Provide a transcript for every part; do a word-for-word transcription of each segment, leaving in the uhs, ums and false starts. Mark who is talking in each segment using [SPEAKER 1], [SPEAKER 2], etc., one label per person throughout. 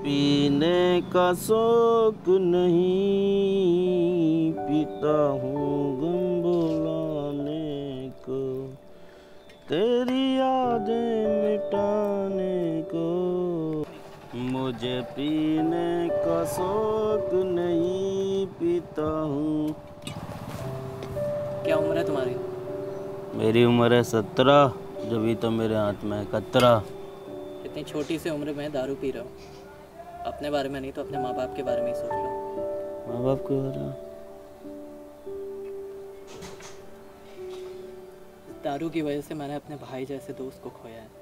[SPEAKER 1] पीने का शौक नहीं, पीता हूँ गम बुलाने को, तेरी यादें मिटाने को। मुझे पीने का शौक नहीं, पीता हूँ।
[SPEAKER 2] क्या उम्र है तुम्हारी?
[SPEAKER 1] मेरी उम्र है सत्रह, जभी तो मेरे हाथ में है कतरा।
[SPEAKER 2] इतनी छोटी सी उम्र में दारू पी रहे हो। अपने बारे में नहीं तो अपने माँ बाप के बारे में ही सोच लो।
[SPEAKER 1] माँ बाप के बारे में?
[SPEAKER 2] दारू की वजह से मैंने अपने भाई जैसे दोस्त को खोया है।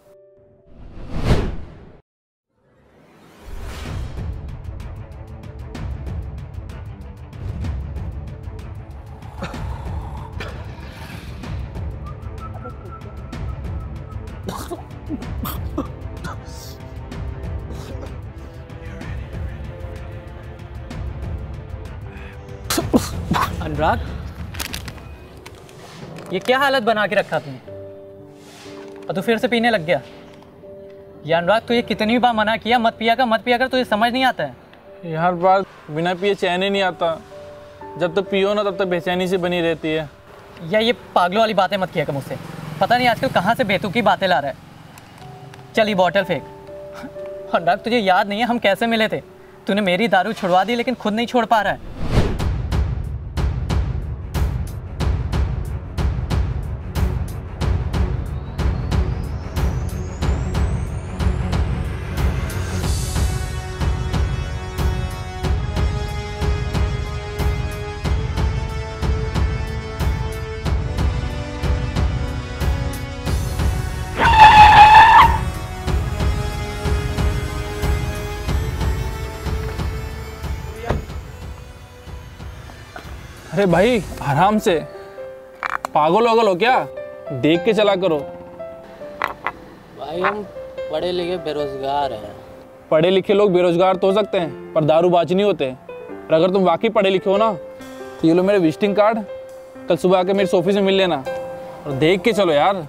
[SPEAKER 2] अनुराग, ये क्या हालत बना के रखा तुमने? और तू फिर से पीने लग गया। ये अनुराग, तुझे कितनी बार मना किया मत पिया कर मत पिया कर, तुझे समझ नहीं आता है?
[SPEAKER 3] हर बार बिना पिए चैन ही नहीं आता। जब तक पियो ना तब तक बेचैनी से बनी रहती है।
[SPEAKER 2] या ये पागलों वाली बातें मत किया कर मुझसे। पता नहीं आजकल कहाँ से बेतुकी बातें ला रहा है। चल ये बॉटल फेंक। अनुराग, तुझे याद नहीं है हम कैसे मिले थे? तूने मेरी दारू छुड़वा दी लेकिन खुद नहीं छोड़ पा रहा है।
[SPEAKER 3] अरे भाई आराम से, पागल वागल हो क्या? देख के चला करो।
[SPEAKER 2] भाई हम पढ़े लिखे बेरोजगार हैं।
[SPEAKER 3] पढ़े लिखे लोग बेरोजगार तो हो सकते हैं पर दारूबाज नहीं होते। और अगर तुम वाकई पढ़े लिखे हो ना तो ये लो मेरे विजिटिंग कार्ड, कल सुबह आके मेरी सोफी से मिल लेना और देख के चलो यार।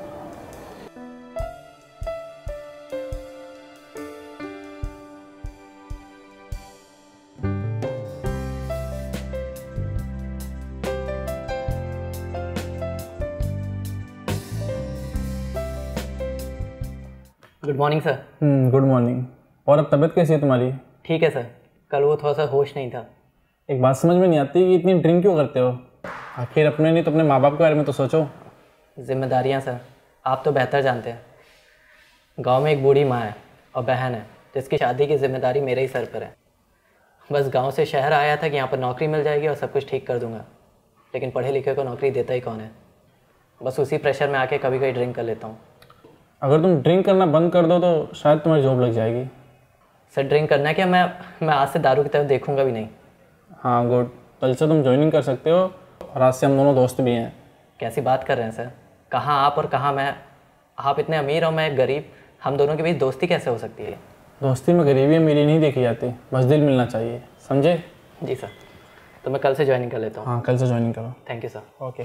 [SPEAKER 2] Good morning sir.
[SPEAKER 3] Hmm good morning. और अब तबीयत कैसी है तुम्हारी?
[SPEAKER 2] ठीक है सर, कल वो थोड़ा सा होश नहीं था।
[SPEAKER 3] एक बात समझ में नहीं आती कि इतनी ड्रिंक क्यों करते हो? आखिर अपने नहीं तो अपने माँ बाप के बारे में तो सोचो।
[SPEAKER 2] जिम्मेदारियाँ सर, आप तो बेहतर जानते हैं। गांव में एक बूढ़ी माँ है और बहन है जिसकी शादी की जिम्मेदारी मेरे ही सर पर है। बस गांव से शहर आया था कि यहाँ पर नौकरी मिल जाएगी और सब कुछ ठीक कर दूंगा, लेकिन पढ़े लिखे को नौकरी देता ही कौन है। बस उसी प्रेशर में आके कभी कभी ड्रिंक कर लेता हूँ।
[SPEAKER 3] अगर तुम ड्रिंक करना बंद कर दो तो शायद तुम्हारी जॉब लग जाएगी।
[SPEAKER 2] सर ड्रिंक करना है क्या? मैं मैं आज से दारू की तरफ देखूंगा भी नहीं।
[SPEAKER 3] हाँ गुड, कल से तुम ज्वाइनिंग कर सकते हो और आज से हम दोनों दोस्त भी हैं।
[SPEAKER 2] कैसी बात कर रहे हैं सर? कहाँ आप और कहाँ मैं? आप इतने अमीर और मैं एक गरीब, हम दोनों के बीच दोस्ती कैसे हो सकती है?
[SPEAKER 3] दोस्ती में गरीबी मेरी नहीं देखी जाती, बस दिल मिलना चाहिए, समझे?
[SPEAKER 2] जी सर, तो मैं कल से ज्वाइनिंग कर लेता हूँ।
[SPEAKER 3] हाँ कल से ज्वाइनिंग करो।
[SPEAKER 2] Thank you sir.
[SPEAKER 3] ओके।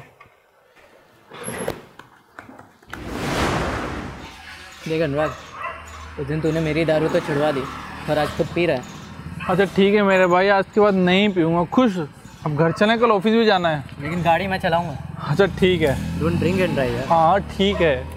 [SPEAKER 2] देख अनुराग, उस दिन तूने मेरी दारू तो छुड़वा दी और आज खुद पी रहा है।
[SPEAKER 3] अच्छा ठीक है मेरे भाई, आज के बाद नहीं पीऊँगा, खुश। अब घर चलें, कल ऑफिस भी जाना है।
[SPEAKER 2] लेकिन गाड़ी मैं चलाऊँगा।
[SPEAKER 3] अच्छा ठीक है।
[SPEAKER 2] Don't drink and drive.
[SPEAKER 3] हाँ ठीक है।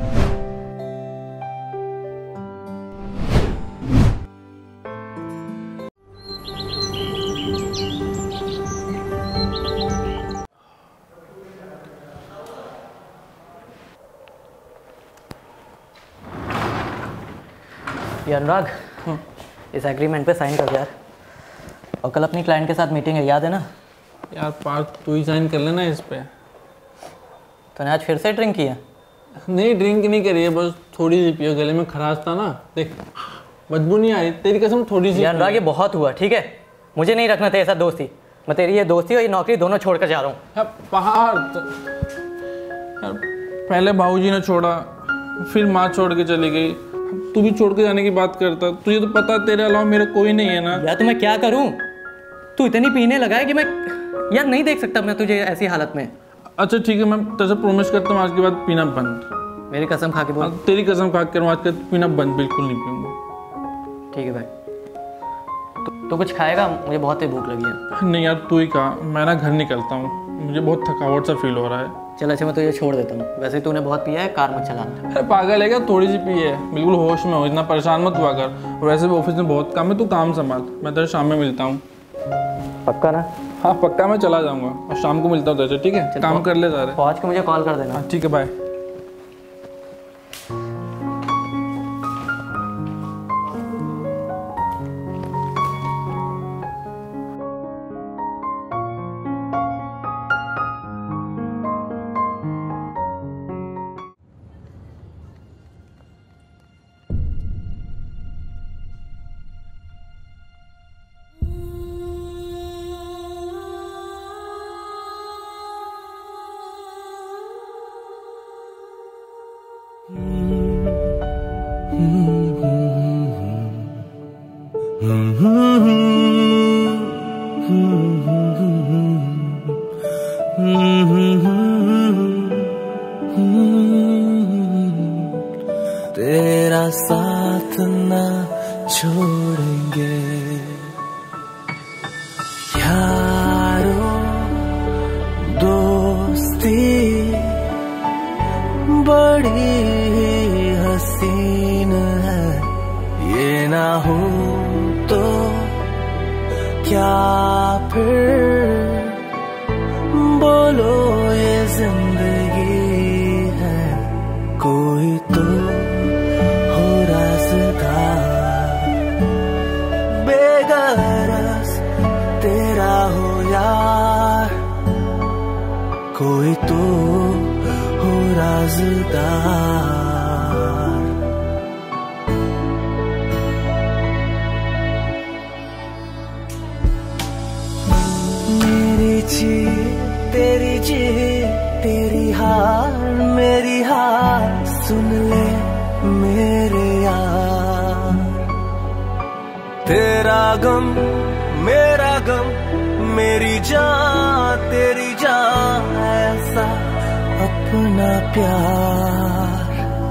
[SPEAKER 2] ये अनुराग, इस एग्रीमेंट पे साइन कर यार। और कल अपनी क्लाइंट के साथ मीटिंग है, याद है ना?
[SPEAKER 3] यार पार्थ तू ही साइन कर लेना इस पे।
[SPEAKER 2] तूने आज फिर से ड्रिंक किया?
[SPEAKER 3] नहीं ड्रिंक नहीं करी है, बस थोड़ी सी पियो, गले में खराश था ना। देख बदबू नहीं आ रही, तेरी कसम थोड़ी सी।
[SPEAKER 2] यार अनुराग ये बहुत हुआ, ठीक है? मुझे नहीं रखना तेरे साथ दोस्ती। मैं तेरी ये दोस्ती और ये नौकरी दोनों छोड़ कर जा रहा हूँ।
[SPEAKER 3] पहाड़ तो, यार पहले बाबूजी ने छोड़ा, फिर माँ छोड़ के चली गई, तू भी छोड़ के जाने की बात करता। तुझे तो पता तेरे अलावा मेरा कोई नहीं है ना।
[SPEAKER 2] यार तो मैं क्या करूं? तू इतनी पीने लगा है कि मैं यार नहीं देख सकता मैं तुझे ऐसी हालत में।
[SPEAKER 3] अच्छा ठीक है, मैं तेरे से प्रॉमिस करता हूँ आज के बाद पीना बंद।
[SPEAKER 2] मेरी कसम खा के बोल।
[SPEAKER 3] तेरी कसम खा कर आज के पीना बंद, बिल्कुल नहीं पीऊंगा।
[SPEAKER 2] ठीक है भाई। तो, तो कुछ खाएगा? मुझे बहुत ही भूख लगी है।
[SPEAKER 3] नहीं यार, तू ही कहा, मैं ना घर निकलता हूँ, मुझे बहुत थकावट सा फील हो रहा है।
[SPEAKER 2] चल अच्छा, मैं तुझे छोड़ देता हूँ। वैसे तूने बहुत पिया है, कार मत चलाना।
[SPEAKER 3] अरे पागल है क्या, थोड़ी सी पी है, बिल्कुल होश में हो, इतना परेशान मत हुआ कर। और वैसे भी ऑफिस में बहुत काम है, तू काम संभाल, मैं तेरे शाम में मिलता हूँ।
[SPEAKER 2] पक्का ना?
[SPEAKER 3] हाँ पक्का, मैं चला जाऊँगा और शाम को मिलता हूँ तेरे से, ठीक है? काम कर ले सारे।
[SPEAKER 2] पहुँच के मुझे कॉल कर देना।
[SPEAKER 3] हाँ ठीक है, बाय।
[SPEAKER 4] तेरा साथ ना छोड़ेंगे यारो, दोस्ती बड़ी हसीन है, ये ना हो तो क्या फिर बोलो ये जिंदगी है। कोई तो हो राज़दार, बेगरज तेरा हो यार, कोई तो हो राज़दार। मेरी जीत तेरी जीत, तेरी हार मेरी हार, सुन ले मेरे यार। तेरा गम मेरा गम, मेरी जान तेरी जान, ऐसा अपना प्यार।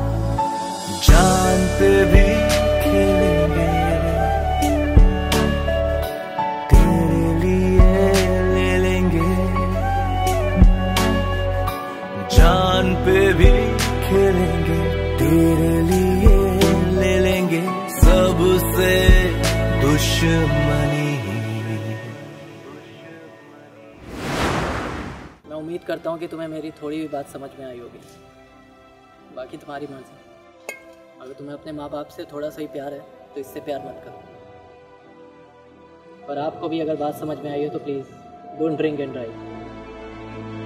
[SPEAKER 4] जान पे भी खेलेंगे, तेरे लिए ले लेंगे। जान पे भी खेलेंगे, तेरे लिए ले लेंगे। सबसे दुश्मनी।
[SPEAKER 2] मैं उम्मीद करता हूँ कि तुम्हें मेरी थोड़ी भी बात समझ में आई होगी। बाकी तुम्हारी मर्जी। अगर तुम्हें अपने माँ बाप से थोड़ा सा ही प्यार है तो इससे प्यार मत करो। पर आपको भी अगर बात समझ में आई हो तो please don't drink and drive.